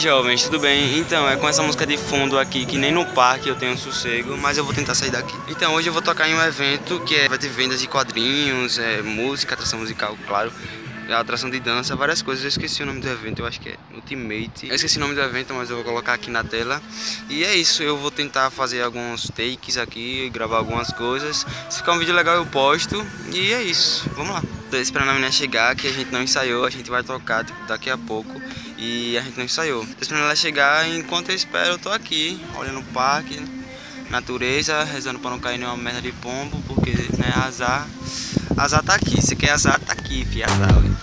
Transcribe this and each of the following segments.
jovens, tudo bem? Então, é com essa música de fundo aqui, que nem no parque eu tenho sossego, mas eu vou tentar sair daqui. Então, hoje eu vou tocar em um evento que vai ter vendas de quadrinhos, música, atração musical, claro, atração de dança, várias coisas. Eu esqueci o nome do evento, eu acho que é Ultimate. Eu esqueci o nome do evento, mas eu vou colocar aqui na tela. E é isso, eu vou tentar fazer alguns takes aqui, gravar algumas coisas. Se ficar um vídeo legal eu posto. E é isso, vamos lá. Tô esperando a menina chegar, que a gente não ensaiou, a gente vai tocar daqui a pouco. E a gente não ensaiou. Tô esperando ela chegar, e enquanto eu espero eu tô aqui, olhando o parque, natureza, rezando pra não cair nenhuma merda de pombo, porque, né, azar. Azar tá aqui, se quer azar, tá aqui, fi, azar, ué.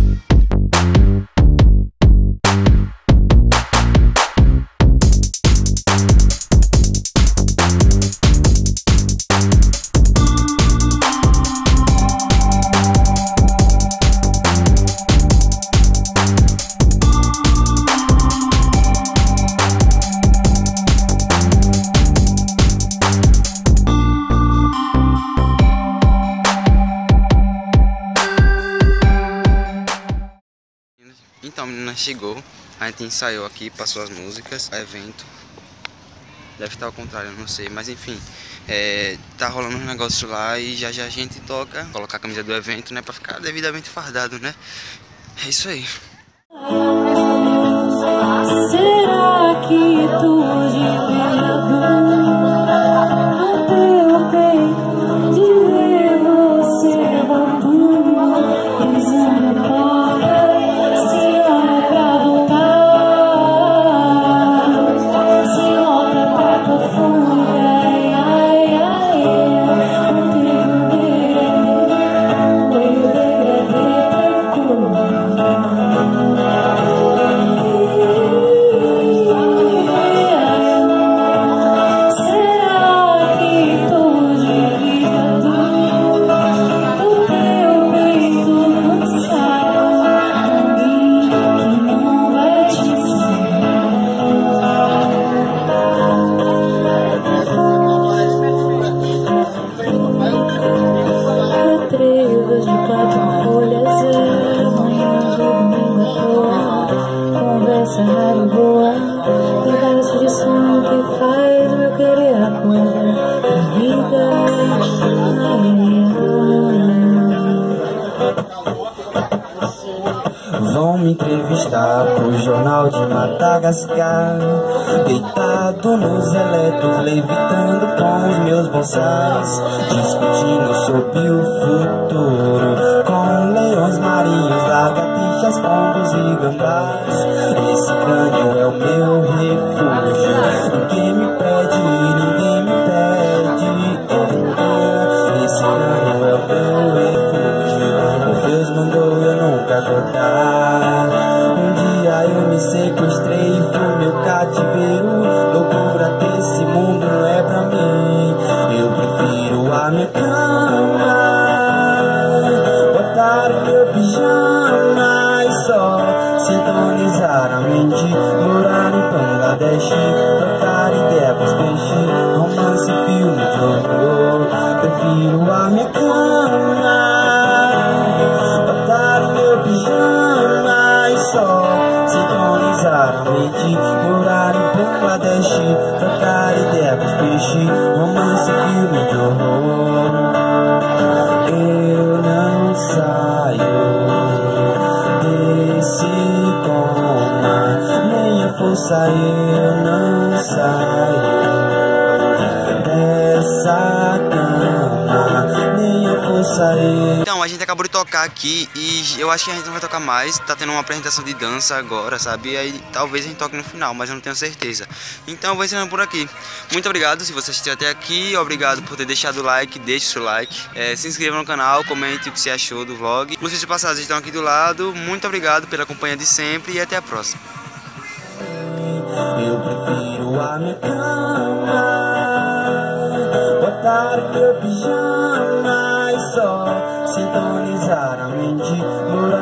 Então a menina chegou, a gente ensaiou aqui, passou as músicas, evento. Deve estar ao contrário, não sei, mas enfim, tá rolando um negócio lá e já já a gente toca, colocar a camisa do evento, né, pra ficar devidamente fardado, né? É isso aí. Será que tu vão me entrevistar pro jornal de Madagascar, deitado nos eletros, levitando com os meus bonsais, discutindo sobre o futuro, com leões marinhos, lagartixas, pombos e gambás. Esse crânio é o meu refúgio, ninguém me pede, ninguém me pede. Esse crânio é o meu refúgio, Deus mandou eu nunca cortar. Um dia eu me sequestrei e fui meu cativeiro. Loucura que esse mundo não é pra mim. Eu prefiro a minha cama, botar o meu pijama e só sintonizar a mente. Morar em Bangladesh, trocar ideia com os peixes, romance, filme de horror. Prefiro a minha cama, sintonizar a mente, morar em Bangladesh, trocar ideia com os peixes, romance, filme de horror. Eu não saio desse coma, nem a força, eu não saio dessa cama, nem a força, eu... Então, a gente acabou de tocar aqui e eu acho que a gente não vai tocar mais. Tá tendo uma apresentação de dança agora, sabe? E aí talvez a gente toque no final, mas eu não tenho certeza. Então eu vou encerrando por aqui. Muito obrigado se você assistiu até aqui. Obrigado por ter deixado o like, deixe o seu like. Se inscreva no canal, comente o que você achou do vlog. Os vídeos passados estão aqui do lado. Muito obrigado pela companhia de sempre e até a próxima. Eu prefiro a minha cama, botar o meu pijama e só sintonizar a mente.